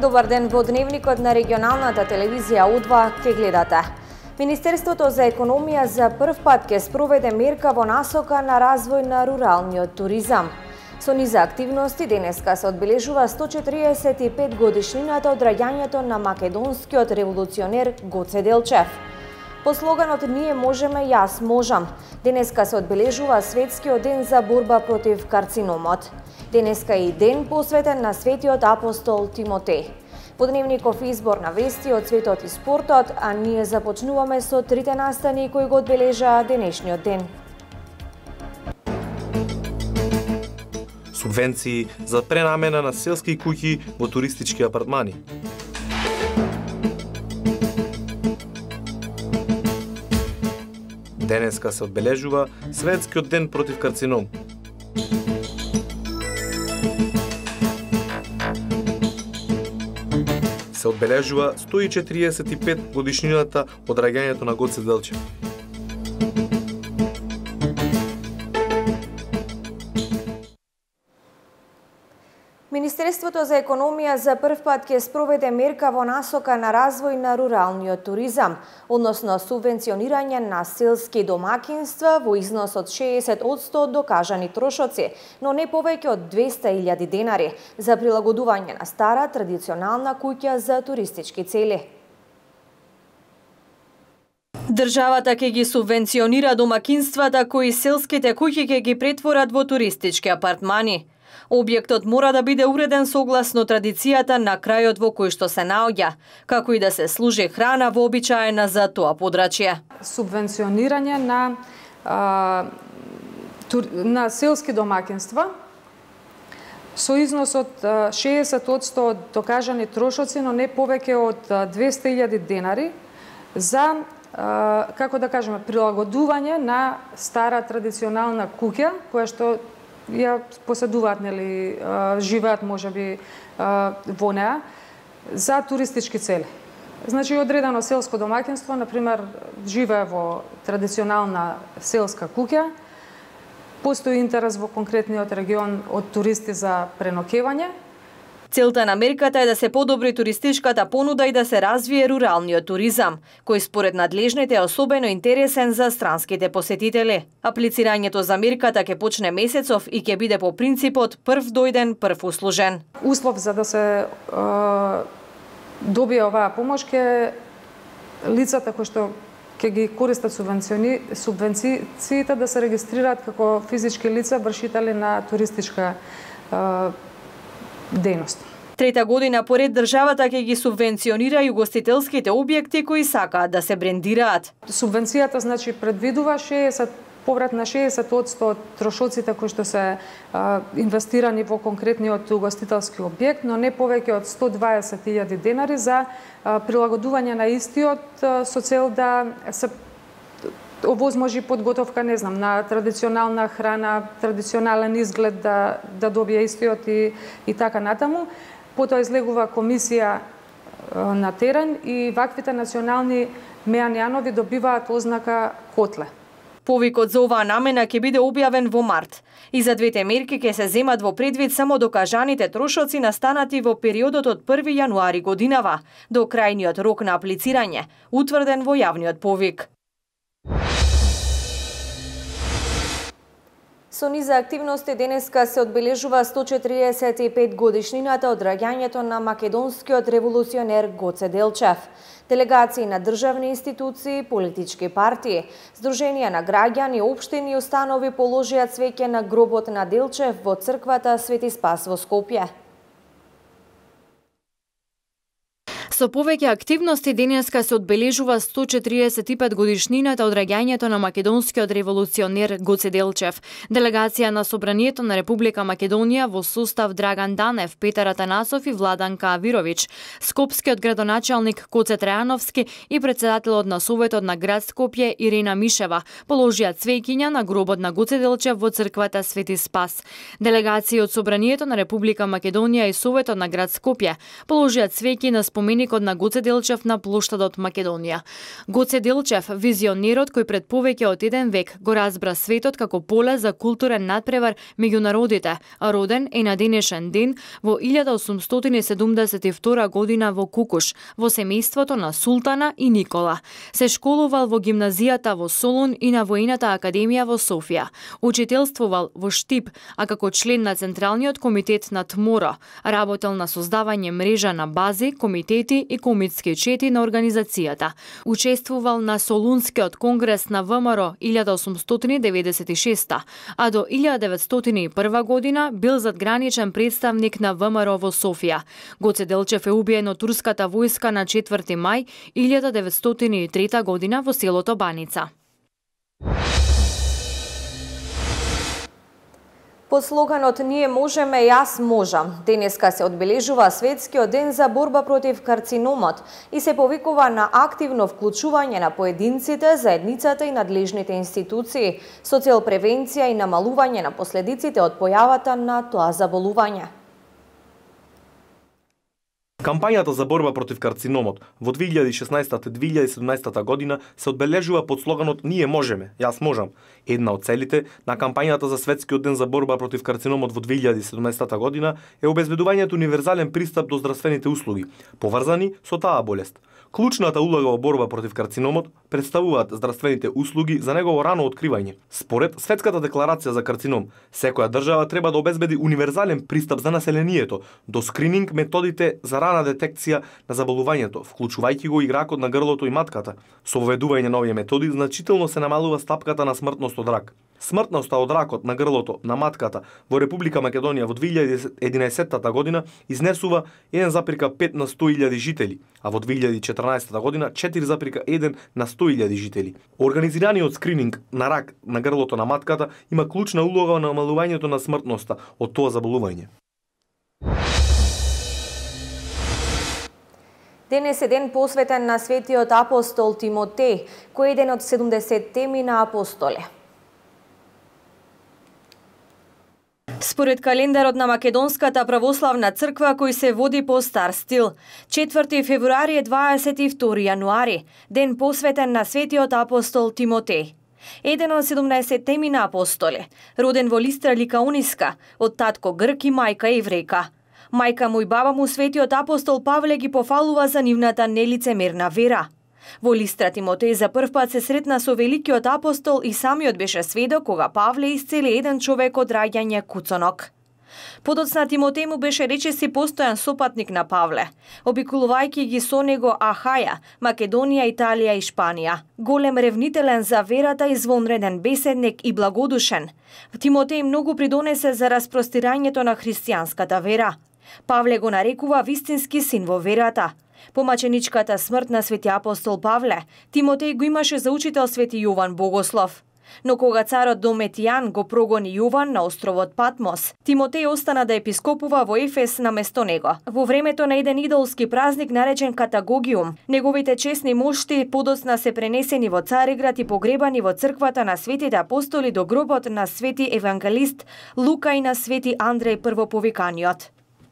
Добар ден, во дневникот на регионалната телевизија Удва ке гледате. Министерството за економија за прв пат ке спроведе мерка во насока на развој на руралниот туризам. Со низа активности денеска се одбележува 145 годишнината од раѓањето на македонскиот револуционер Гоце Делчев. По слоганот "Ние можеме, јас можам", денеска се одбележува Светскиот ден за борба против карциномот. Денеска е и ден посветен на светиот апостол Тимотеј. По дневников избор на вести од светот и спортот, а ние започнуваме со трите настани кои го одбележаа денешниот ден. Субвенции за пренамена на селски куќи во туристички апартмани. Денеска се одбележува Светскиот ден против карцином. Се одбележува 145 годишнината од раѓањето на Гоце Делчев. Министерството за економија за прв пат ке спроведе мерка во насока на развој на руралниот туризам, односно субвенционирање на селски домакинства во износ од 60% од докажани трошоци, но не повеќе од 200.000 денари за прилагодување на стара традиционална куќа за туристички цели. Државата ќе ги субвенционира домакинствата кои селските куќи ќе ги претворат во туристички апартмани. Објектот мора да биде уреден согласно традицијата на крајот во кој што се наоѓа, како и да се служи храна вообичаена за тоа подрачје. Субвенционирање на селски домакинства со износ од 60% од докажани трошоци, но не повеќе од 200.000 денари за, како да кажеме, прилагодување на стара традиционална куќа, која што ја поседуваат, нели, живеат можеби во неа, за туристички цели. Значи, одредено селско домакинство, например, живее во традиционална селска куќа, постои интерес во конкретниот регион од туристи за преноќевање. Целта на мерката е да се подобри туристичката понуда и да се развие руралниот туризам, кој според надлежните е особено интересен за странските посетители. Аплицирањето за мерката ќе почне месецов и ќе биде по принципот прв дојден, прв услужен. Услов за да се добие оваа помош ке лицата кои што ќе ги користат субвенциите да се регистрираат како физички лица вршители на туристичка дејност. Трета година поред државата ќе ги субвенционира и угостителските објекти кои сакаат да се брендираат. Субвенцијата значи предвидува поврат на 60% од трошоците кои што се инвестирани во конкретниот угостителски објект, но не повеќе од 120.000 денари за прилагодување на истиот со цел да се овозможи подготовка, не знам, на традиционална храна, традиционален изглед да добие истиот и така натаму. Потоа излегува комисија на терен и ваквите национални меањанови добиваат ознака котле. Повикот за оваа намена ќе биде објавен во март. И за двете мерки ќе се земат во предвид само докажаните трошоци настанати во периодот од 1 јануари годинава до крајниот рок на аплицирање, утврден во јавниот повик. Со низа активности денеска се одбележува 145 годишнината од раѓањето на македонскиот револуционер Гоце Делчев. Делегации на државни институции, политички партии, здруженија на граѓани, општини и установи положија цвеќе на гробот на Делчев во црквата Свети Спас во Скопје. Со повеќе активности денеска се одбележува 145 годишнината од раѓањето на македонскиот револуционер Гоце Делчев. Делегација на Собранието на Република Македонија во состав Драган Данев, Петар Атанасов и Владанка Авировиќ, скопскиот градоначалник Коце Трајановски и председателот на Советот на град Скопје Ирена Мишева положија цвеќиња на гробот на Гоце Делчев во црквата Свети Спас. Делегации од Собранието на Република Македонија и Советот на град Скопје положија цвеќи на споменик споменикот на Гоце Делчев на плоштадот Македонија. Гоце Делчев, визионерот кој пред повеќе од еден век го разбра светот како поле за културен надпревар меѓу народите, роден е на денешен ден во 1872 година во Кукуш, во семејството на Султана и Никола. Се школувал во гимназијата во Солун и на Воената академија во Софија. Учителствувал во Штип, а како член на Централниот комитет на ТМОРО, работел на создавање мрежа на бази, комитети и комитски чети на организацијата. Учествувал на Солунскиот конгрес на ВМРО 1896, а до 1901 година бил задграничен представник на ВМРО во Софија. Гоце Делчев е убиен од турската војска на 4 мај 1903 година во селото Баница. Под слоганот "Ние можеме, јас можам", денеска се одбележува Светскиот ден за борба против карциномот и се повикува на активно вклучување на поединците, заедницата и надлежните институции со цел превенција и намалување на последиците од појавата на тоа заболување. Кампањата за борба против карциномот во 2016-2017 година се одбележува под слоганот "Ние можеме, јас можам". Една од целите на кампањата за Светскиот ден за борба против карциномот во 2017 година е обезбедувањето универзален пристап до здравствените услуги, поврзани со таа болест. Клучната улога во борба против карциномот представуваат здравствените услуги за негово рано откривање. Според Светската декларација за карцином, секоја држава треба да обезбеди универзален пристап за населението до скрининг методите за рана детекција на заболувањето, вклучувајќи го и ракот на грлото и матката. Со воведување на овие методи значително се намалува стапката на смртност од рак. Смртноста од ракот на грлото, на матката во Република Македонија во 2011 година изнесува 1,5 на 100.000 жители, а во 2014 година 4,1 на 100.000 жители. Организираниот скрининг на рак на грлото на матката има клучна улога во намалувањето на смртноста од тоа заболување. Денес е ден посветен на светиот апостол Тимотеј, кој е еден од 70 на апостоле. Според календарот на Македонската православна црква, кој се води по стар стил, 4 февруари е 22 јануари, ден посветен на светиот апостол Тимотеј. Еден од 70 на апостоле, роден во Листра Ликаониска, од татко грк и мајка еврејка. Мајка му и баба му светиот апостол Павле ги пофалува за нивната нелицемерна вера. Во Листра Тимотеј за прв пат се сретна со великиот апостол и самиот беше сведок кога Павле исцели еден човек од раѓање куцонок. Подоцна Тимотеј му беше речиси постојан сопатник на Павле, обиколувајќи ги со него Ахаја, Македонија, Италија и Шпанија. Голем ревнителен за верата, извонреден беседник и благодушен, Тимотеј многу придонесе за распростирањето на христијанската вера. Павле го нарекува вистински син во верата. По маченичката смрт на свети апостол Павле, Тимотеј го имаше за учител свети Јован Богослов. Но кога царот Дометијан го прогони Јован на островот Патмос, Тимотеј остана да епископува во Ефес наместо него. Во времето на еден идолски празник наречен Катагогиум, неговите чесни мошти подоцна се пренесени во Цариград и погребани во црквата на светите апостоли до гробот на свети евангелист Лука и на свети Андреј Првоповиканиот.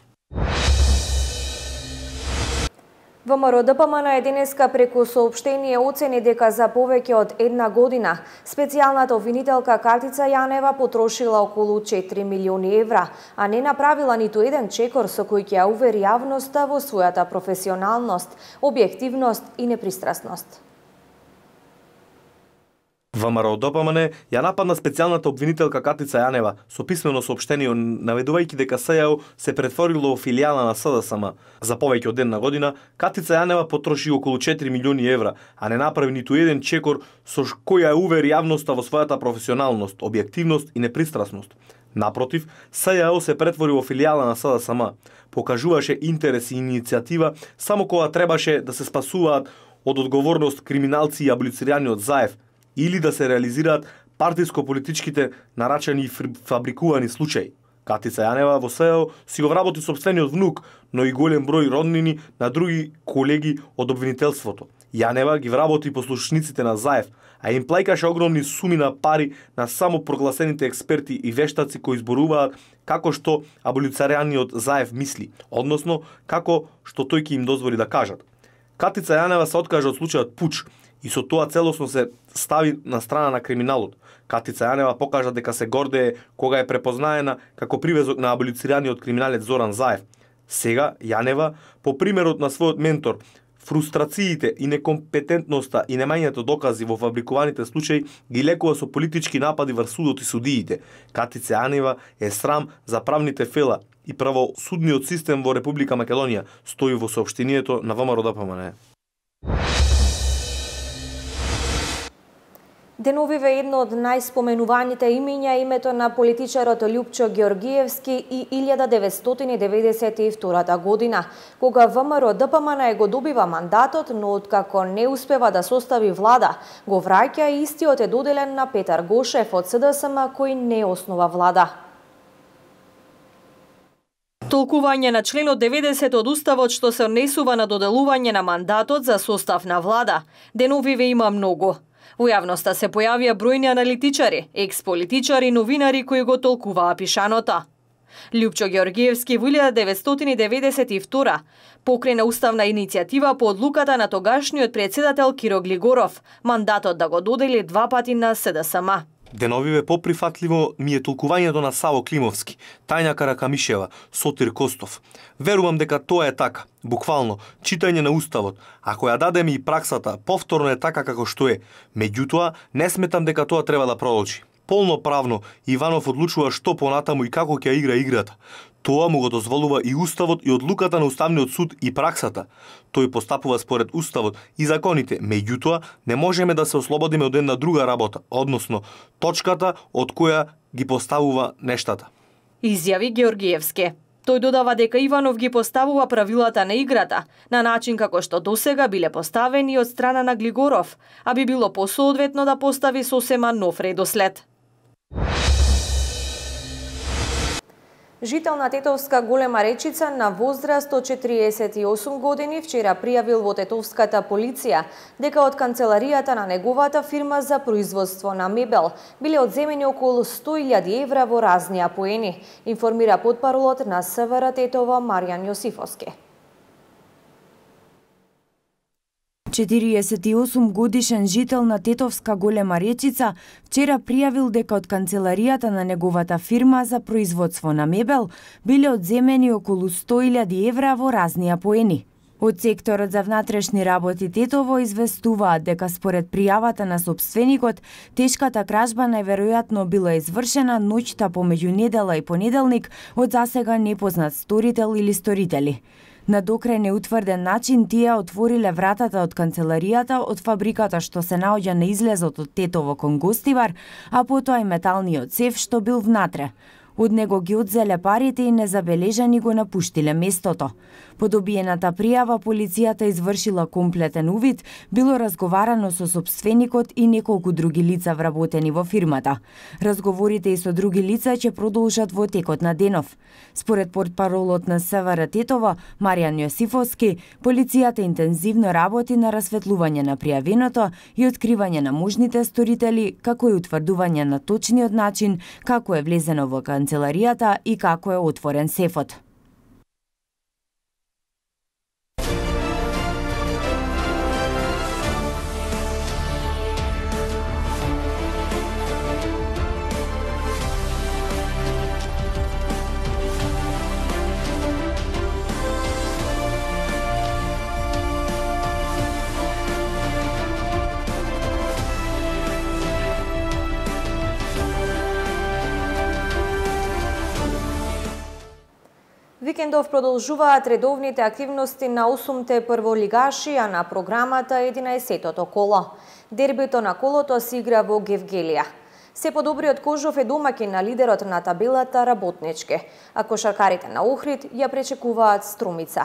ВМРО ДПМН е денеска преку соопштение оцени дека за повеќе од една година специјалната обвинителка Катица Јанева потрошила околу 4 милиони евра, а не направила ниту еден чекор со кој ќе ја увери јавноста во својата професионалност, објективност и непристрасност. ВМРО ДПМН ја нападна специјалната обвинителка Катица Јанева со писмено соопштение наведувајќи дека СЈО се претворило во филијала на СДСМ. За повеќе од една година Катица Јанева потроши околу 4 милиони евра, а не направи ниту еден чекор со кој ја увери јавноста во својата професионалност, објективност и непристрасност. Напротив, СЈО се претвори во филијала на СДСМ. Покажуваше интерес и иницијатива само кога требаше да се спасуваат од одговорност криминалци и аболицирани од Заев, или да се реализираат партиско-политичките нарачани и фабрикувани случаи. Катица Јанева во СЈО си го вработи собствениот внук, но и голем број роднини на други колеги од обвинителството. Јанева ги вработи послушниците на Заев, а им плаќаше огромни суми на пари на само прогласените експерти и вештаци кои зборуваат како што аболиционариот Заев мисли, односно како што тој ќе им дозволи да кажат. Катица Јанева се откажа од случајот пуч и со тоа целосно се стави на страна на криминалот. Катица Јанева покажа дека се гордее кога е препознаена како привезок на аболиционариот криминалец Зоран Заев. Сега Јанева, по примерот на својот ментор, фрустрациите и некомпетентноста и немањето докази во фабрикуваните случаи ги лекува со политички напади врз судот и судиите. Катица Јанева е срам за правните фела и правосудниот систем во Република Македонија, стои во соопштението на ВМРО-ДПМНЕ. Деновиве едно од најспоменуваните имиња името на политичарот Љупчо Ѓоргиевски и 1992 година, кога ВМРО-ДПМНЕ го добива мандатот, но откако не успева да состави влада, го враќа и истиот е доделен на Петар Гошев од СДСМ, кој не основа влада. Толкување на членот 90 од Уставот што се однесува на доделување на мандатот за состав на влада, деновиве има многу. Во јавноста се појавија бројни аналитичари, експолитичари и новинари кои го толкуваа пишаното. Љупчо Ѓоргиевски во 1992 покрена уставна иницијатива по одлуката на тогашниот председател Киро Глигоров, мандатот да го додели 2 пати на СДСМ. Деновиве поприфатливо ми е толкувањето на Саво Климовски, Тања Каракамишева, Сотир Костов. Верувам дека тоа е така, буквално, читање на Уставот. Ако ја дадеме и праксата, повторно е така како што е. Меѓутоа, не сметам дека тоа треба да продолжи. Полноправно, Иванов одлучува што понатаму и како ќе игра играта. Тоа му го дозволува и Уставот и одлуката на Уставниот суд и праксата. Тој постапува според Уставот и законите, меѓутоа не можеме да се ослободиме од една друга работа, односно точката од која ги поставува нештата. Изјави Ѓоргиевски. Тој додава дека Иванов ги поставува правилата на играта, на начин како што досега биле поставени од страна на Глигоров, а би било посоодветно да постави сосема нов редослед. Жител на Тетовска Голема Речица на возраст од 48 години вчера пријавил во тетовската полиција дека од канцеларијата на неговата фирма за производство на мебел биле одземени околу 100.000 евра во разни апоени, информира потпаролот на СВР Тетово Маријан Јосифовски. 48 годишен жител на Тетовска Голема Речица вчера пријавил дека од канцеларијата на неговата фирма за производство на мебел биле одземени околу 100.000 евра во разни апоени. Од секторот за внатрешни работи Тетово известуваат дека според пријавата на собственикот, тешката кражба најверојатно била извршена ноќта помеѓу недела и понеделник од засега непознат сторител или сторители. На докрај неутврден начин тие отвориле вратата од канцеларијата од фабриката што се наоѓа на излезот од Тетово кон Гостивар, а потоа и металниот сеф што бил внатре. Од него ги одзеле парите и незабележани го напуштиле местото. По добиената пријава, полицијата извршила комплетен увид, било разговарано со собственикот и неколку други лица вработени во фирмата. Разговорите и со други лица ќе продолжат во текот на денов. Според портпаролот на СВР Тетово, Маријан Јосифовски, полицијата интензивно работи на расветлување на пријавеното и откривање на можните сторители, како и утврдување на точниот начин како е влезено во канцеларијата и како е отворен сефот. Викендов продолжуваат редовните активности на 8-те прволигаши, а на програмата 11-тото коло. Дербито на колото се игра во Гевгелија. Се подобриот Кожов е домаќин на лидерот на табелата Работнички, а кошаркарите на Охрид ја пречекуваат Струмица.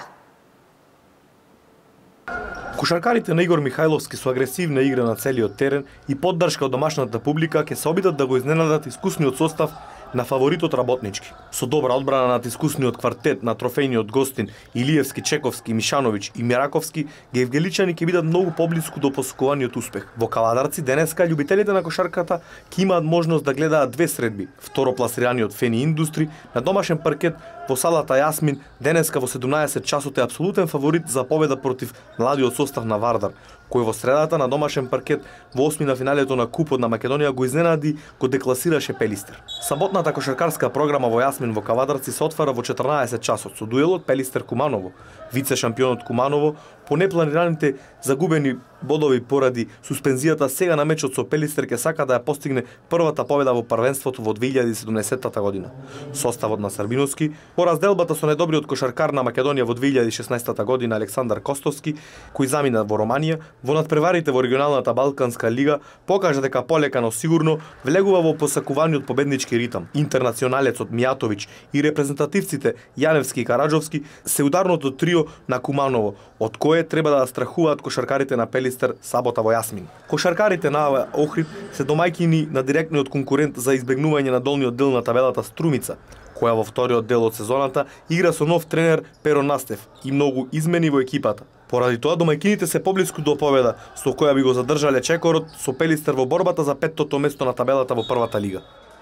Кошаркарите на Игор Михајловски со агресивна игра на целиот терен и поддршка од домашната публика ќе се обидат да го изненадат искусниот состав на фаворитот работнички. Со добра одбрана над искусниот квартет на трофејниот гостин Илиевски, Чековски, Мишановиќ и Мираковски, гевгеличани ќе бидат многу поблиску до посекуваниот успех. Во Кавадарци денеска љубителите на кошарката ќе имаат можност да гледаат две средби. Второпласираниот Фени Индустри на домашен паркет во салата Јасмин денеска во 17 часот е апсолутен фаворит за победа против младиот состав на Вардар, кој во средата на домашен паркет во осми на финалето на Купот на Македонија го изненади, го декласираше Пелистер. Саботната кошаркарска програма во Јасмин во Кавадарци се отвара во 14 часот со дуелот Пелистер-Куманово. Вице шампионот Куманово по непланираните загубени бодови поради суспензијата сега на мечот со Пелистер ќе сака да ја постигне првата победа во првенството во 2017 година. Составот на Сарбиновски по разделбата со најдобриот кошаркар на Македонија во 2016 година Александар Костовски, кој замина во Романија, во надпреварите во регионалната Балканска лига покажа дека полека но сигурно влегува во посакуваниот победнички ритам. Интернационалецот Мијатовиќ и репрезентативците Јаневски и Караджовски се ударното трио на Куманово, од кое треба да страхуваат кошаркарите на Пелистер сабота во Јасмин. Кошаркарите на Охрид се домајќини на директниот конкурент за избегнување на долниот дел на табелата Струмица, која во вториот дел од сезоната игра со нов тренер Перо Настев и многу измени во екипата. Поради тоа домајкините се поблиску до победа, со која би го задржале чекорот со Пелистер во борбата за петтото место на табелата во првата лига.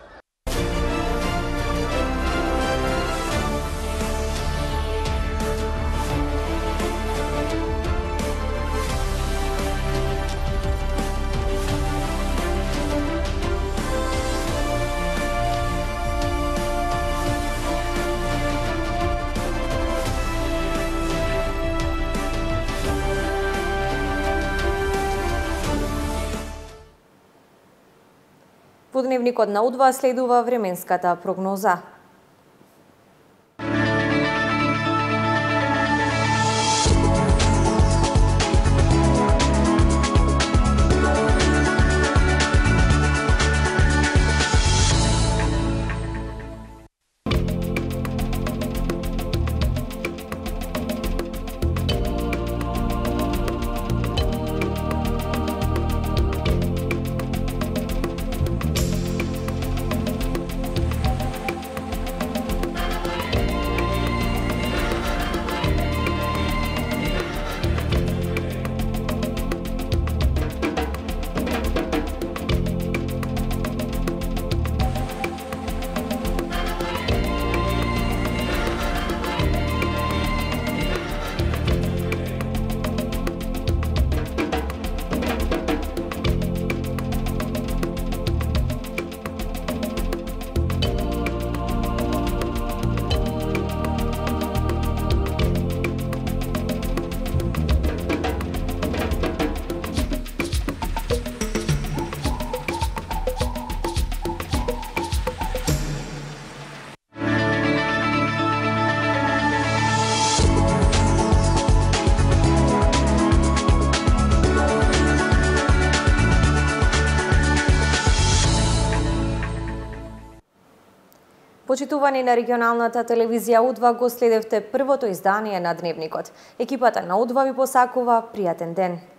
Во дневникот на У2 следува временската прогноза. Почитувани на регионалната телевизија У2 го следевте првото издание на Дневникот. Екипата на У2 ви посакува пријатен ден.